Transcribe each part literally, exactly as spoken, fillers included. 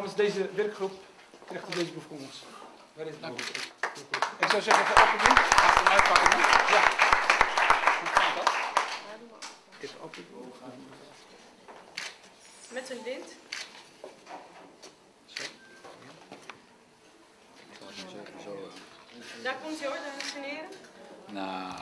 namens deze werkgroep krijgt u deze boek van ons. Waar is het boek? Ik zou zeggen, even open doen. Laat hem uitpakken. Ja. Hoe kan dat? Even open doen. Met een lint. Daar komt hij hoor, dames en heren. Nou,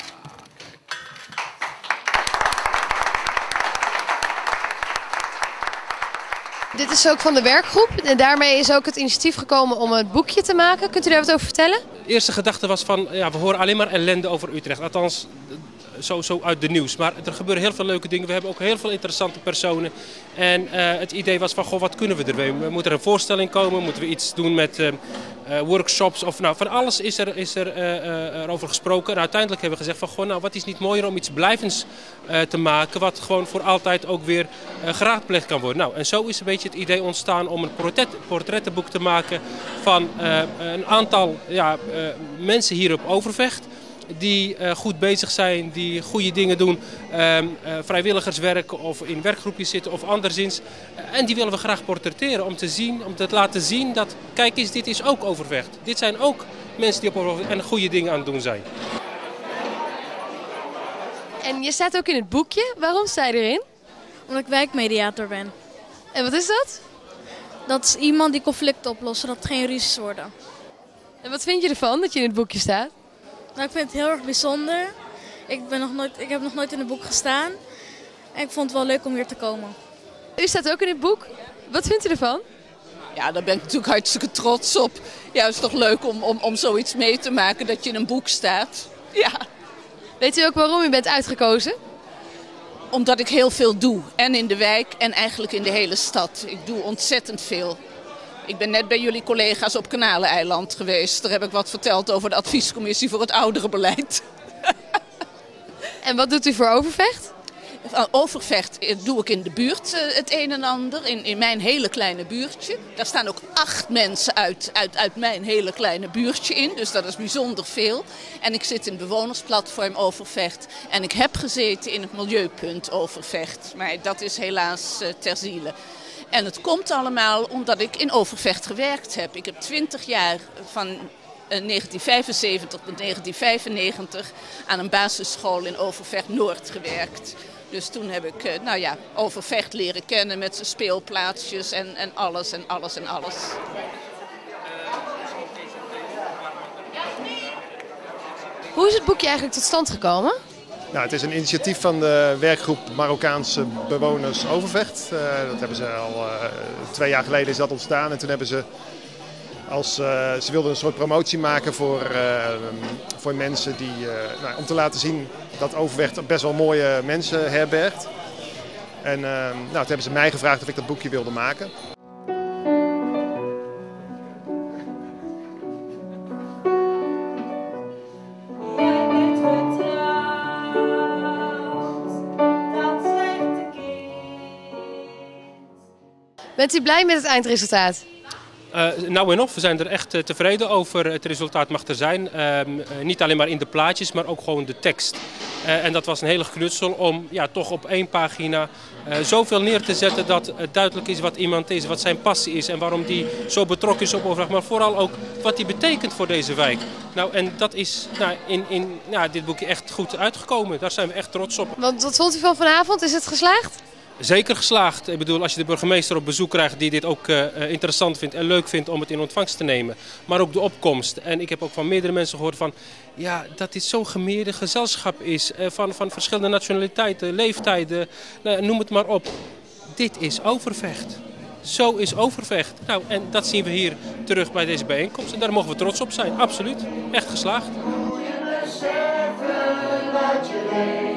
Dit is ook van de werkgroep en daarmee is ook het initiatief gekomen om een boekje te maken. Kunt u daar wat over vertellen? De eerste gedachte was van, ja, we horen alleen maar ellende over Utrecht. Althans, zo, zo uit de nieuws. Maar er gebeuren heel veel leuke dingen. We hebben ook heel veel interessante personen. En uh, het idee was van, goh, wat kunnen we ermee? Moet er een voorstelling komen? Moeten we iets doen met uh, uh, workshops? Of, nou, van alles is er, is er uh, uh, erover gesproken. En uiteindelijk hebben we gezegd van, goh, nou, wat is niet mooier om iets blijvends uh, te maken, wat gewoon voor altijd ook weer uh, geraadpleegd kan worden. Nou, en zo is een beetje het idee ontstaan om een portret, portrettenboek te maken van uh, een aantal ja, uh, mensen hier op Overvecht. Die uh, goed bezig zijn, die goede dingen doen, uh, uh, vrijwilligerswerk of in werkgroepjes zitten of anderszins. Uh, en die willen we graag portretteren om te zien, om te laten zien dat, kijk eens, dit is ook Overvecht. Dit zijn ook mensen die op Overvecht en goede dingen aan het doen zijn. En je staat ook in het boekje. Waarom sta je erin? Omdat ik wijkmediator ben. En wat is dat? Dat is iemand die conflicten oplost, zodat het geen ruzies worden. En wat vind je ervan dat je in het boekje staat? Nou, ik vind het heel erg bijzonder. Ik, ben nog nooit, ik heb nog nooit in een boek gestaan. En ik vond het wel leuk om hier te komen. U staat ook in het boek. Wat vindt u ervan? Ja, daar ben ik natuurlijk hartstikke trots op. Ja, het is toch leuk om, om, om zoiets mee te maken dat je in een boek staat. Ja. Weet u ook waarom u bent uitgekozen? Omdat ik heel veel doe. En in de wijk en eigenlijk in de hele stad. Ik doe ontzettend veel. Ik ben net bij jullie collega's op Kanaleneiland geweest. Daar heb ik wat verteld over de adviescommissie voor het ouderenbeleid. En wat doet u voor Overvecht? Overvecht doe ik in de buurt het een en ander, in, in mijn hele kleine buurtje. Daar staan ook acht mensen uit, uit, uit mijn hele kleine buurtje in, dus dat is bijzonder veel. En ik zit in het bewonersplatform Overvecht en ik heb gezeten in het Milieupunt Overvecht. Maar dat is helaas uh, ter ziele. En het komt allemaal omdat ik in Overvecht gewerkt heb. Ik heb twintig jaar van negentien vijfenzeventig tot negentien vijfennegentig aan een basisschool in Overvecht Noord gewerkt. Dus toen heb ik nou ja, Overvecht leren kennen met zijn speelplaatsjes en, en alles en alles en alles. Hoe is het boekje eigenlijk tot stand gekomen? Nou, het is een initiatief van de werkgroep Marokkaanse bewoners Overvecht. Uh, dat hebben ze al uh, twee jaar geleden is dat ontstaan. En toen hebben ze, als, uh, ze wilden een soort promotie maken voor, uh, voor mensen die, uh, nou, om te laten zien dat Overvecht best wel mooie mensen herbergt. En uh, nou, toen hebben ze mij gevraagd of ik dat boekje wilde maken. Bent u blij met het eindresultaat? Uh, nou en of, we zijn er echt uh, tevreden over. Het resultaat mag er zijn. Uh, uh, niet alleen maar in de plaatjes, maar ook gewoon de tekst. Uh, en dat was een hele knutsel om ja, toch op één pagina uh, zoveel neer te zetten dat het duidelijk is wat iemand is, wat zijn passie is en waarom die zo betrokken is op Overvecht. Maar vooral ook wat die betekent voor deze wijk. Nou, en dat is nou, in, in nou, dit boekje echt goed uitgekomen. Daar zijn we echt trots op. Want wat vond u van vanavond? Is het geslaagd? Zeker geslaagd. Ik bedoel, als je de burgemeester op bezoek krijgt die dit ook uh, interessant vindt en leuk vindt om het in ontvangst te nemen. Maar ook de opkomst. En ik heb ook van meerdere mensen gehoord van, ja, dat dit zo'n gemeerde gezelschap is. Uh, van, van verschillende nationaliteiten, leeftijden, nou, noem het maar op. Dit is Overvecht. Zo is Overvecht. Nou, en dat zien we hier terug bij deze bijeenkomst. En daar mogen we trots op zijn. Absoluut. Echt geslaagd.